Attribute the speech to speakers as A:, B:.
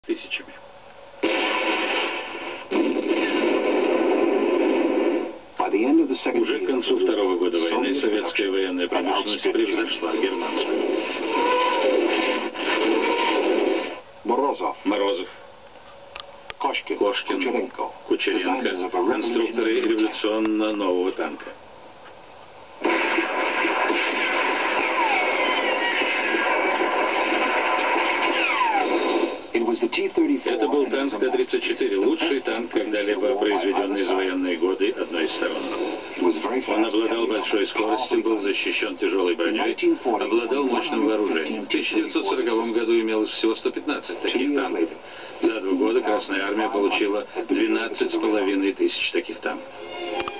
A: тысячами. Уже к концу второго года войны советская военная промышленность превзошла германскую. Морозов, Кошкин, Кучеренко, конструкторы революционно нового танка. Это был танк Т-34, лучший танк, когда-либо произведенный за военные годы одной из сторон. Он обладал большой скоростью, был защищен тяжелой броней, обладал мощным вооружением. В 1940 году имелось всего 115 таких танков. За 2 года Красная Армия получила 12,5 тысяч таких танков.